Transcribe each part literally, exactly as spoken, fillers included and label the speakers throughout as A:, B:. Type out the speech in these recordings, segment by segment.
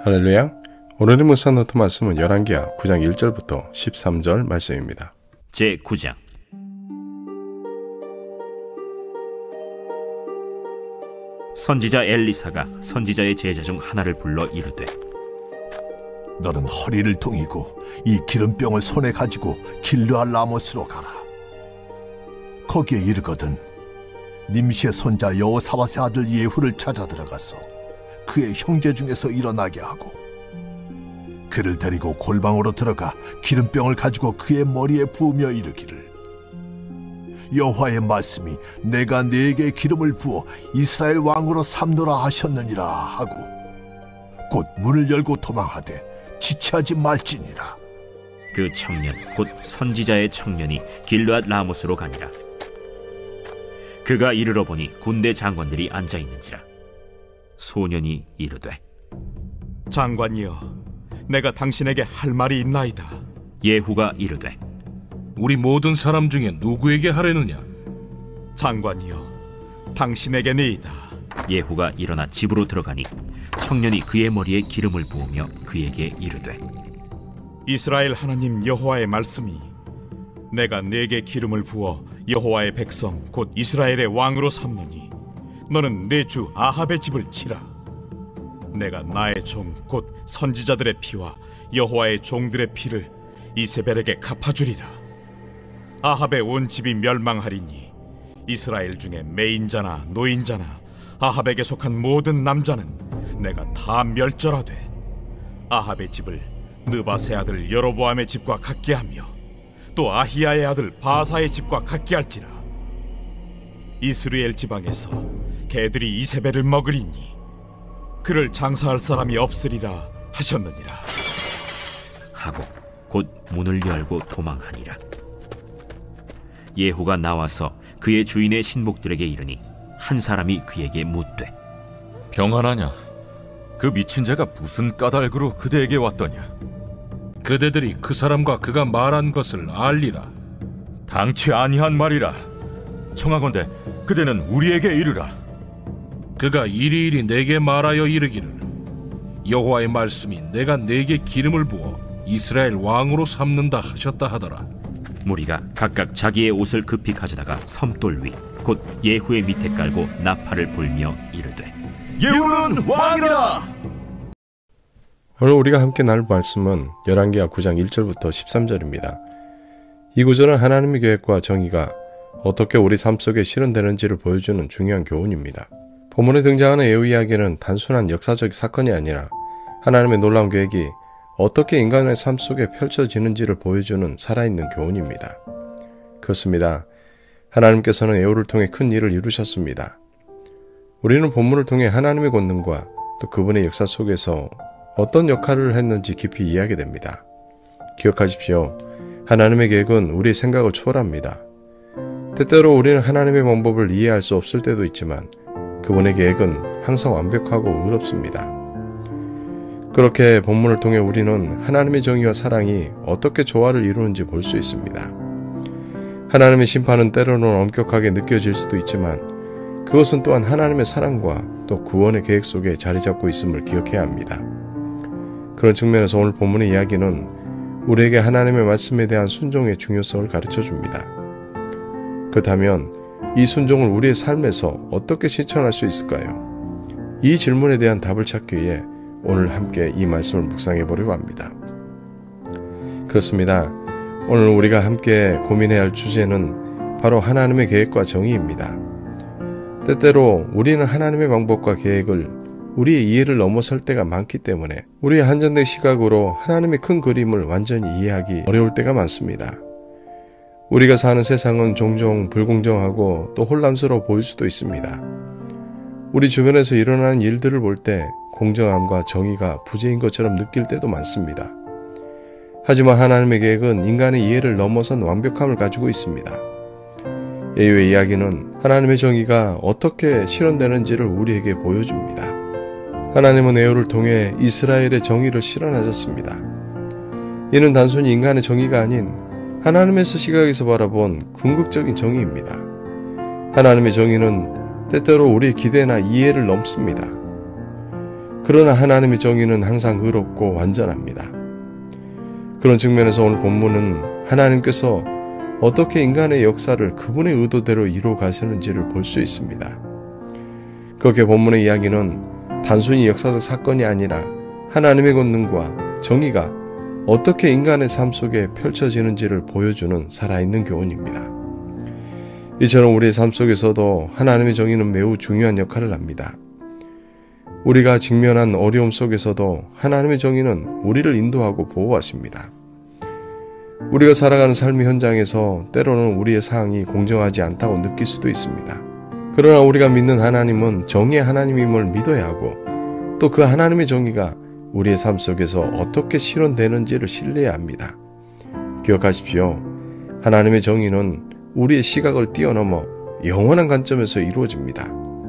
A: 할렐루야. 오늘의 묵사 노트 말씀은 열왕기하 구 장 일 절부터 십삼 절 말씀입니다.
B: 제구 장. 선지자 엘리사가 선지자의 제자 중 하나를 불러 이르되,
C: 너는 허리를 동이고 이 기름병을 손에 가지고 길르앗 라못으로 가라. 거기에 이르거든 님시의 손자 여호사밧의 아들 예후를 찾아 들어가서 그의 형제 중에서 일어나게 하고 그를 데리고 골방으로 들어가 기름병을 가지고 그의 머리에 부으며 이르기를, 여호와의 말씀이 내가 네게 기름을 부어 이스라엘 왕으로 삼노라 하셨느니라 하고 곧 문을 열고 도망하되 지체하지 말지니라.
B: 그 청년 곧 선지자의 청년이 길르앗 라못으로 가니라. 그가 이르러 보니 군대 장관들이 앉아 있는지라. 소년이 이르되,
D: 장관이여, 내가 당신에게 할 말이 있나이다.
B: 예후가 이르되,
E: 우리 모든 사람 중에 누구에게 하려느냐?
D: 장관이여, 당신에게니이다.
B: 예후가 일어나 집으로 들어가니 청년이 그의 머리에 기름을 부으며 그에게 이르되,
D: 이스라엘 하나님 여호와의 말씀이 내가 네게 기름을 부어 여호와의 백성 곧 이스라엘의 왕으로 삼느니 너는 내 주 아합의 집을 치라. 내가 나의 종 곧 선지자들의 피와 여호와의 종들의 피를 이세벨에게 갚아주리라. 아합의 온 집이 멸망하리니 이스라엘 중에 매인자나 노인자나 아합에게 속한 모든 남자는 내가 다 멸절하되 아합의 집을 느바세 아들 여로보암의 집과 같게 하며 또 아히야의 아들 바사의 집과 같게 할지라. 이스라엘 지방에서 개들이 이세벨을 먹으리니 그를 장사할 사람이 없으리라 하셨느니라.
B: 하고 곧 문을 열고 도망하니라. 예후가 나와서 그의 주인의 신복들에게 이르니 한 사람이 그에게 묻되,
F: 평안하냐? 그 미친 자가 무슨 까닭으로 그대에게 왔더냐?
E: 그대들이 그 사람과 그가 말한 것을 알리라.
F: 당치 아니한 말이라. 청하건대 그대는 우리에게 이르라.
E: 그가 이리이리 내게 말하여 이르기를, 여호와의 말씀이 내가 네게 기름을 부어 이스라엘 왕으로 삼는다 하셨다 하더라.
B: 무리가 각각 자기의 옷을 급히 가져다가 섬돌 위 곧 예후의 밑에 깔고 나팔을 불며 이르되,
F: 예후는 왕이라.
A: 오늘 우리가 함께 나눌 말씀은 열왕기하 구 장 일 절부터 십삼 절입니다. 이 구절은 하나님의 계획과 정의가 어떻게 우리 삶 속에 실현되는지를 보여주는 중요한 교훈입니다. 본문에 등장하는 예후 이야기는 단순한 역사적 사건이 아니라 하나님의 놀라운 계획이 어떻게 인간의 삶 속에 펼쳐지는지를 보여주는 살아있는 교훈입니다. 그렇습니다. 하나님께서는 예후를 통해 큰 일을 이루셨습니다. 우리는 본문을 통해 하나님의 권능과 또 그분의 역사 속에서 어떤 역할을 했는지 깊이 이해하게 됩니다. 기억하십시오. 하나님의 계획은 우리의 생각을 초월합니다. 때때로 우리는 하나님의 방법을 이해할 수 없을 때도 있지만 그분의 계획은 항상 완벽하고 의롭습니다. 그렇게 본문을 통해 우리는 하나님의 정의와 사랑이 어떻게 조화를 이루는지 볼 수 있습니다. 하나님의 심판은 때로는 엄격하게 느껴질 수도 있지만 그것은 또한 하나님의 사랑과 또 구원의 계획 속에 자리 잡고 있음을 기억해야 합니다. 그런 측면에서 오늘 본문의 이야기는 우리에게 하나님의 말씀에 대한 순종의 중요성을 가르쳐 줍니다. 그렇다면 이 순종을 우리의 삶에서 어떻게 실천할 수 있을까요? 이 질문에 대한 답을 찾기 위해 오늘 함께 이 말씀을 묵상해 보려고 합니다. 그렇습니다. 오늘 우리가 함께 고민해야 할 주제는 바로 하나님의 계획과 정의입니다. 때때로 우리는 하나님의 방법과 계획을 우리의 이해를 넘어설 때가 많기 때문에 우리의 한정된 시각으로 하나님의 큰 그림을 완전히 이해하기 어려울 때가 많습니다. 우리가 사는 세상은 종종 불공정하고 또 혼란스러워 보일 수도 있습니다. 우리 주변에서 일어나는 일들을 볼 때 공정함과 정의가 부재인 것처럼 느낄 때도 많습니다. 하지만 하나님의 계획은 인간의 이해를 넘어선 완벽함을 가지고 있습니다. 예후의 이야기는 하나님의 정의가 어떻게 실현되는지를 우리에게 보여줍니다. 하나님은 예후를 통해 이스라엘의 정의를 실현하셨습니다. 이는 단순히 인간의 정의가 아닌 하나님의 시각에서 바라본 궁극적인 정의입니다. 하나님의 정의는 때때로 우리의 기대나 이해를 넘습니다. 그러나 하나님의 정의는 항상 의롭고 완전합니다. 그런 측면에서 오늘 본문은 하나님께서 어떻게 인간의 역사를 그분의 의도대로 이루어 가시는지를 볼 수 있습니다. 그렇게 본문의 이야기는 단순히 역사적 사건이 아니라 하나님의 권능과 정의가 어떻게 인간의 삶 속에 펼쳐지는지를 보여주는 살아있는 교훈입니다. 이처럼 우리의 삶 속에서도 하나님의 정의는 매우 중요한 역할을 합니다. 우리가 직면한 어려움 속에서도 하나님의 정의는 우리를 인도하고 보호하십니다. 우리가 살아가는 삶의 현장에서 때로는 우리의 상황이 공정하지 않다고 느낄 수도 있습니다. 그러나 우리가 믿는 하나님은 정의의 하나님임을 믿어야 하고 또 그 하나님의 정의가 우리의 삶 속에서 어떻게 실현되는지를 신뢰해야 합니다. 기억하십시오. 하나님의 정의는 우리의 시각을 뛰어넘어 영원한 관점에서 이루어집니다.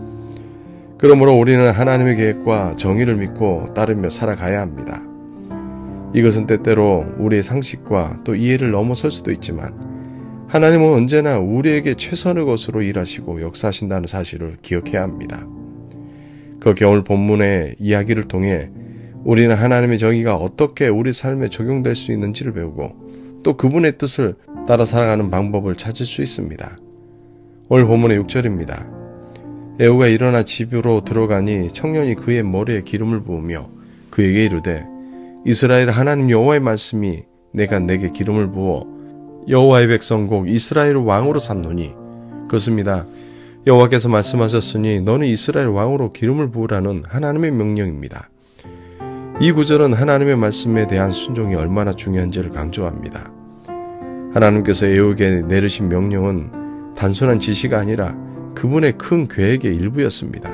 A: 그러므로 우리는 하나님의 계획과 정의를 믿고 따르며 살아가야 합니다. 이것은 때때로 우리의 상식과 또 이해를 넘어설 수도 있지만 하나님은 언제나 우리에게 최선의 것으로 일하시고 역사하신다는 사실을 기억해야 합니다. 그렇게 오늘 본문의 이야기를 통해 우리는 하나님의 정의가 어떻게 우리 삶에 적용될 수 있는지를 배우고 또 그분의 뜻을 따라 살아가는 방법을 찾을 수 있습니다. 오늘 본문의 육 절입니다. 에후가 일어나 집으로 들어가니 청년이 그의 머리에 기름을 부으며 그에게 이르되 이스라엘 하나님 여호와의 말씀이 내가 내게 기름을 부어 여호와의 백성 곧 이스라엘 왕으로 삼노니 그렇습니다. 여호와께서 말씀하셨으니 너는 이스라엘 왕으로 기름을 부으라는 하나님의 명령입니다. 이 구절은 하나님의 말씀에 대한 순종이 얼마나 중요한지를 강조합니다. 하나님께서 에후에게 내리신 명령은 단순한 지시가 아니라 그분의 큰 계획의 일부였습니다.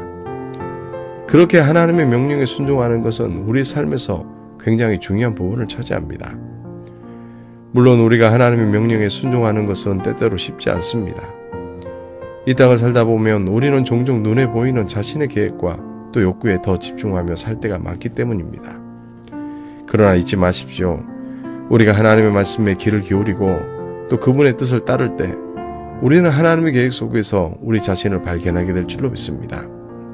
A: 그렇게 하나님의 명령에 순종하는 것은 우리 삶에서 굉장히 중요한 부분을 차지합니다. 물론 우리가 하나님의 명령에 순종하는 것은 때때로 쉽지 않습니다. 이 땅을 살다 보면 우리는 종종 눈에 보이는 자신의 계획과 또 욕구에 더 집중하며 살 때가 많기 때문입니다. 그러나 잊지 마십시오. 우리가 하나님의 말씀에 귀를 기울이고 또 그분의 뜻을 따를 때 우리는 하나님의 계획 속에서 우리 자신을 발견하게 될 줄로 믿습니다.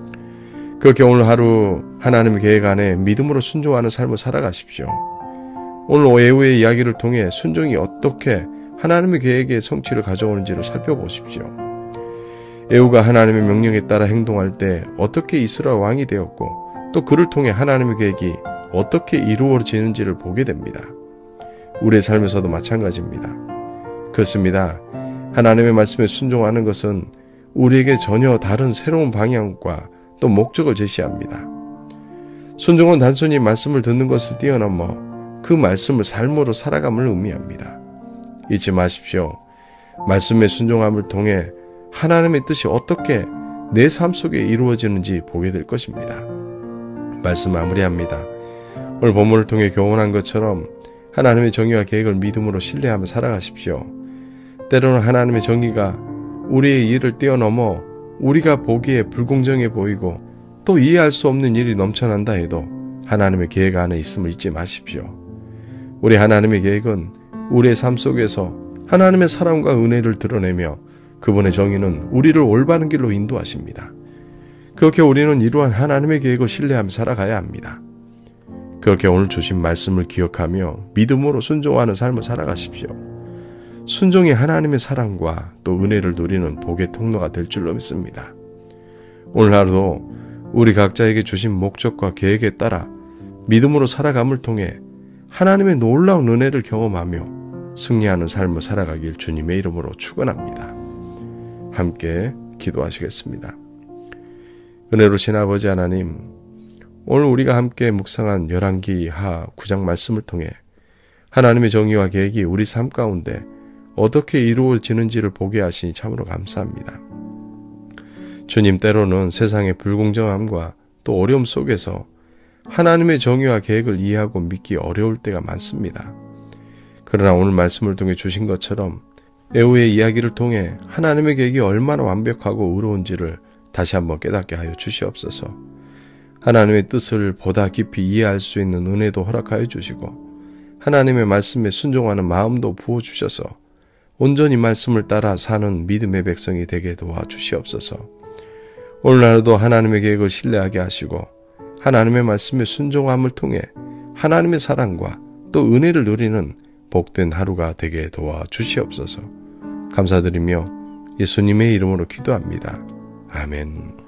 A: 그렇게 오늘 하루 하나님의 계획 안에 믿음으로 순종하는 삶을 살아가십시오. 오늘 에후의 이야기를 통해 순종이 어떻게 하나님의 계획의 성취를 가져오는지를 살펴보십시오. 에후가 하나님의 명령에 따라 행동할 때 어떻게 이스라엘 왕이 되었고 또 그를 통해 하나님의 계획이 어떻게 이루어지는지를 보게 됩니다. 우리의 삶에서도 마찬가지입니다. 그렇습니다. 하나님의 말씀에 순종하는 것은 우리에게 전혀 다른 새로운 방향과 또 목적을 제시합니다. 순종은 단순히 말씀을 듣는 것을 뛰어넘어 그 말씀을 삶으로 살아감을 의미합니다. 잊지 마십시오. 말씀의 순종함을 통해 하나님의 뜻이 어떻게 내 삶 속에 이루어지는지 보게 될 것입니다. 말씀 마무리합니다. 오늘 본문을 통해 교훈한 것처럼 하나님의 정의와 계획을 믿음으로 신뢰하며 살아가십시오. 때로는 하나님의 정의가 우리의 이해를 뛰어넘어 우리가 보기에 불공정해 보이고 또 이해할 수 없는 일이 넘쳐난다 해도 하나님의 계획 안에 있음을 잊지 마십시오. 우리 하나님의 계획은 우리의 삶 속에서 하나님의 사랑과 은혜를 드러내며 그분의 정의는 우리를 올바른 길로 인도하십니다. 그렇게 우리는 이러한 하나님의 계획을 신뢰하며 살아가야 합니다. 그렇게 오늘 주신 말씀을 기억하며 믿음으로 순종하는 삶을 살아가십시오. 순종이 하나님의 사랑과 또 은혜를 누리는 복의 통로가 될 줄로 믿습니다. 오늘 하루도 우리 각자에게 주신 목적과 계획에 따라 믿음으로 살아감을 통해 하나님의 놀라운 은혜를 경험하며 승리하는 삶을 살아가길 주님의 이름으로 축원합니다. 함께 기도하시겠습니다. 은혜로우신 아버지 하나님, 오늘 우리가 함께 묵상한 열왕기 하 구 장 말씀을 통해 하나님의 정의와 계획이 우리 삶 가운데 어떻게 이루어지는지를 보게 하시니 참으로 감사합니다. 주님, 때로는 세상의 불공정함과 또 어려움 속에서 하나님의 정의와 계획을 이해하고 믿기 어려울 때가 많습니다. 그러나 오늘 말씀을 통해 주신 것처럼 에후의 이야기를 통해 하나님의 계획이 얼마나 완벽하고 의로운지를 다시 한번 깨닫게 하여 주시옵소서. 하나님의 뜻을 보다 깊이 이해할 수 있는 은혜도 허락하여 주시고 하나님의 말씀에 순종하는 마음도 부어주셔서 온전히 말씀을 따라 사는 믿음의 백성이 되게 도와주시옵소서. 오늘 하루도 하나님의 계획을 신뢰하게 하시고 하나님의 말씀에 순종함을 통해 하나님의 사랑과 또 은혜를 누리는 복된 하루가 되게 도와 주시옵소서. 감사드리며 예수님의 이름으로 기도합니다. 아멘.